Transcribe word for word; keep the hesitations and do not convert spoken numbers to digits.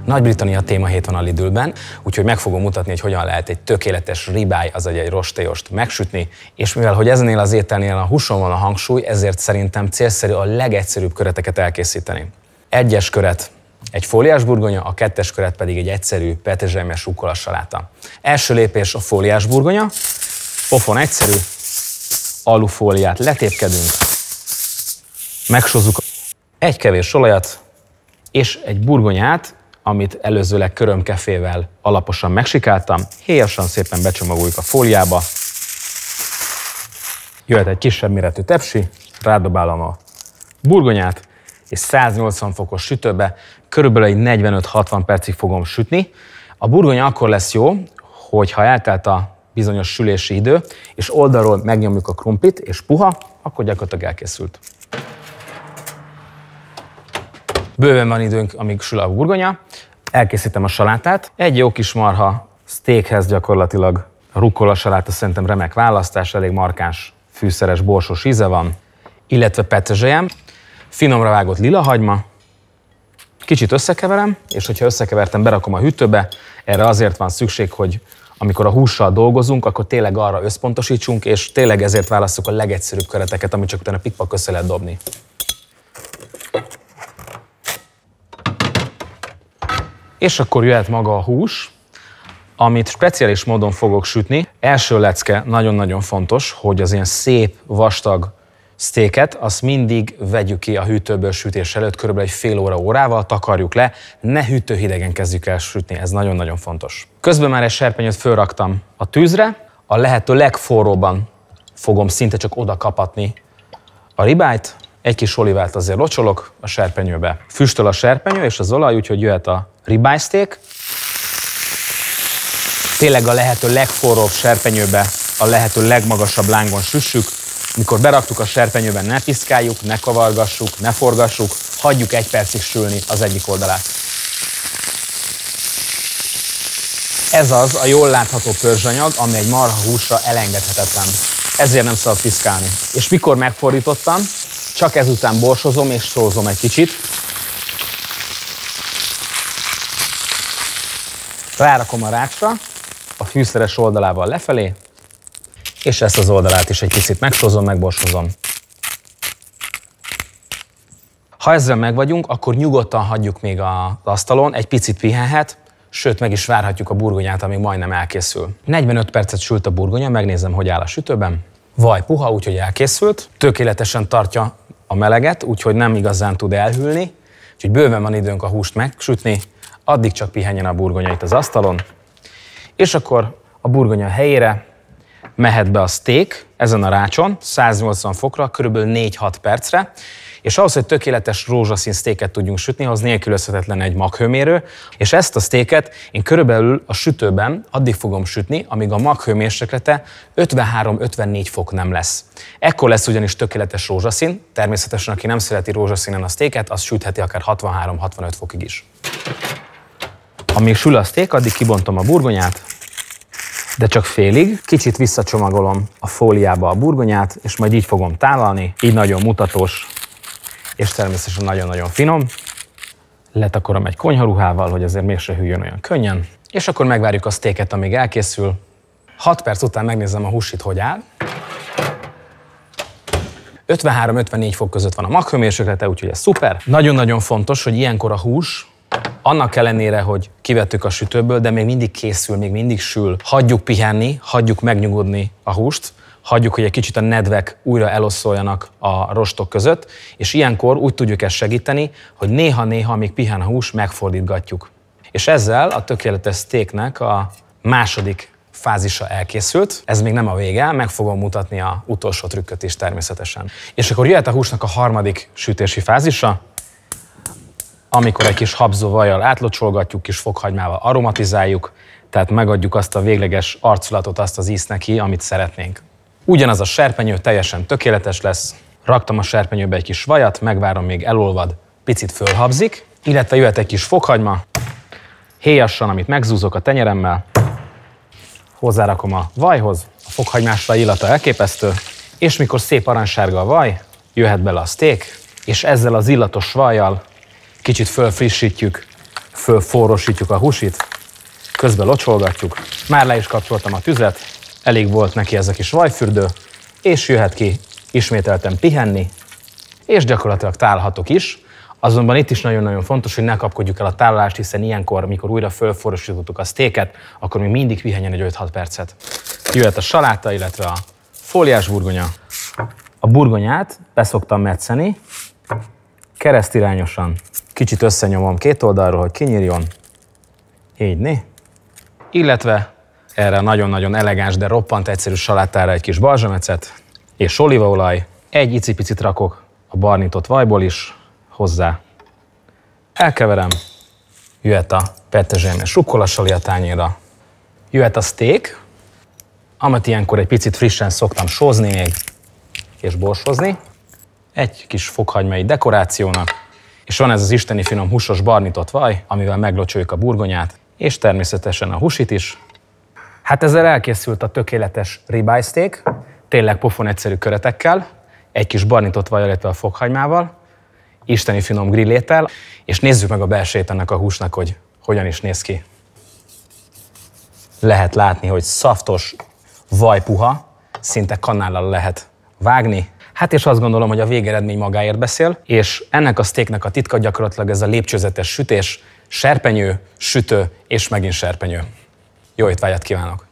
Nagy-Britannia témahét van a Lidlben, úgyhogy meg fogom mutatni, hogy hogyan lehet egy tökéletes ribeye, azaz egy rostélyost megsütni, és mivel hogy ezenél az ételnél a húson van a hangsúly, ezért szerintem célszerű a legegyszerűbb köreteket elkészíteni. Egyes köret egy fóliás burgonya, a kettes köret pedig egy egyszerű petrezselymes rukkola saláta. Első lépés a fóliás burgonya, pofon egyszerű, alufóliát letépkedünk, megsózzuk egy kevés olajat, és egy burgonyát, amit előzőleg körömkefével alaposan megsikáltam, héjasan szépen becsomagoljuk a fóliába. Jöhet egy kisebb méretű tepsi, rádobálom a burgonyát, és száznyolcvan fokos sütőbe körülbelül egy negyvenöt-hatvan percig fogom sütni. A burgonya akkor lesz jó, hogyha eltelt a bizonyos sülési idő, és oldalról megnyomjuk a krumplit, és puha, akkor gyakorlatilag elkészült. Bőven van időnk, amíg sül a burgonya. Elkészítem a salátát. Egy jó kis marha steakhez gyakorlatilag a rukkola saláta szerintem remek választás, elég markáns, fűszeres, borsos íze van, illetve petrezselyem, finomra vágott lilahagyma, kicsit összekeverem, és hogyha összekevertem, berakom a hűtőbe. Erre azért van szükség, hogy amikor a hússal dolgozunk, akkor tényleg arra összpontosítsunk, és tényleg ezért választjuk a legegyszerűbb köreteket, amit csak utána pikpak össze lehet dobni. És akkor jöhet maga a hús, amit speciális módon fogok sütni. Első lecke, nagyon-nagyon fontos, hogy az ilyen szép, vastag steaket, azt mindig vegyük ki a hűtőből sütés előtt, körülbelül egy fél óra órával, takarjuk le, ne hűtőhidegen kezdjük el sütni, ez nagyon-nagyon fontos. Közben már egy serpenyőt fölraktam a tűzre, a lehető legforróban fogom szinte csak oda kapatni a ribájt, egy kis olivát azért locsolok a serpenyőbe. Füstöl a serpenyő és az olaj, úgyhogy jöhet a ribeye steak. Tényleg a lehető legforróbb serpenyőbe, a lehető legmagasabb lángon süssük. Mikor beraktuk a serpenyőben, ne piszkáljuk, ne kavargassuk, ne forgassuk, hagyjuk egy percig sülni az egyik oldalát. Ez az a jól látható pörzsanyag, ami egy marhahúsra elengedhetetlen. Ezért nem szabad piszkálni. És mikor megfordítottam, csak ezután borsozom és sózom egy kicsit. Rárakom a rácsra, a fűszeres oldalával lefelé, és ezt az oldalát is egy kicsit megsózom, megborsozom. Ha ezzel meg vagyunk, akkor nyugodtan hagyjuk még az asztalon, egy picit pihenhet, sőt meg is várhatjuk a burgonyát, amíg majdnem elkészül. negyvenöt percet sült a burgonya, megnézem, hogy áll a sütőben. Vaj puha, úgyhogy elkészült. Tökéletesen tartja a meleget, úgyhogy nem igazán tud elhűlni, úgyhogy bőven van időnk a húst megsütni, addig csak pihenjen a burgonya itt az asztalon. És akkor a burgonya helyére mehet be a steak ezen a rácson, száznyolcvan fokra, körülbelül négy-hat percre, és ahhoz, hogy tökéletes rózsaszín steaket tudjunk sütni, az nélkülözhetetlen egy maghőmérő, és ezt a steaket én körülbelül a sütőben addig fogom sütni, amíg a maghőmérséklete ötvenhárom-ötvennégy fok nem lesz. Ekkor lesz ugyanis tökéletes rózsaszín, természetesen aki nem szereti rózsaszínen a steaket, az sütheti akár hatvanhárom-hatvanöt fokig is. Amíg sül a steak, addig kibontom a burgonyát, de csak félig. Kicsit visszacsomagolom a fóliába a burgonyát, és majd így fogom tálalni, így nagyon mutatós, és természetesen nagyon-nagyon finom. Letakorom egy konyharuhával, hogy azért mégse hűljön olyan könnyen. És akkor megvárjuk a steaket, amíg elkészül. hat perc után megnézem a húsit, hogy áll. ötvenhárom-ötvennégy fok között van a maghőmérséklete, úgyhogy ez szuper. Nagyon-nagyon fontos, hogy ilyenkor a hús, annak ellenére, hogy kivettük a sütőből, de még mindig készül, még mindig sül. Hagyjuk pihenni, hagyjuk megnyugodni a húst, hagyjuk, hogy egy kicsit a nedvek újra eloszoljanak a rostok között, és ilyenkor úgy tudjuk ezt segíteni, hogy néha-néha, amíg pihen a hús, megfordítgatjuk. És ezzel a tökéletes steaknek a második fázisa elkészült. Ez még nem a vége, meg fogom mutatni az utolsó trükköt is természetesen. És akkor jöhet a húsnak a harmadik sütési fázisa, amikor egy kis habzóvajjal átlocsolgatjuk, kis fokhagymával aromatizáljuk, tehát megadjuk azt a végleges arculatot, azt az ízt neki, amit szeretnénk. Ugyanaz a serpenyő teljesen tökéletes lesz. Raktam a serpenyőbe egy kis vajat, megvárom, még elolvad, picit fölhabzik, illetve jöhet egy kis fokhagyma, héjassan, amit megzúzok a tenyeremmel, hozzárakom a vajhoz, a fokhagymás vaj illata elképesztő, és mikor szép aranysárga a vaj, jöhet bele a steak, és ezzel az illatos vajjal kicsit fölfrissítjük fölforrósítjuk a húsit, közben locsolgatjuk. Már le is kapcsoltam a tüzet, elég volt neki ez a kis vajfürdő, és jöhet ki ismételten pihenni, és gyakorlatilag tálhatok is. Azonban itt is nagyon-nagyon fontos, hogy ne kapkodjuk el a tálalást, hiszen ilyenkor, mikor újra fölforrósítottuk a sztéket, akkor még mindig pihenjen egy öt-hat percet. Jöhet a saláta, illetve a fóliás burgonya. A burgonyát beszoktam metszeni, keresztirányosan kicsit összenyomom két oldalról, hogy kinyírjon. Így, né? Illetve erre nagyon-nagyon elegáns, de roppant egyszerű salátára egy kis balzsamecet és olívaolaj. Egy icipicit rakok a barnított vajból is hozzá. Elkeverem. Jöhet a pettezselymes rukkolasali a tányérra. Jöhet a steak, amit ilyenkor egy picit frissen szoktam sózni még, és borsozni. Egy kis fokhagymai dekorációnak, és van ez az isteni finom húsos barnított vaj, amivel meglocsoljuk a burgonyát, és természetesen a húsit is. Hát ezzel elkészült a tökéletes ribeye steak, tényleg pofon egyszerű köretekkel, egy kis barnított vajjal, illetve a fokhagymával, isteni finom grilléttel, és nézzük meg a belsejét ennek a húsnak, hogy hogyan is néz ki. Lehet látni, hogy szaftos, vajpuha, szinte kanállal lehet vágni. Hát és azt gondolom, hogy a végeredmény magáért beszél, és ennek a steaknek a titka gyakorlatilag ez a lépcsőzetes sütés, serpenyő, sütő és megint serpenyő. Jó étvágyat kívánok!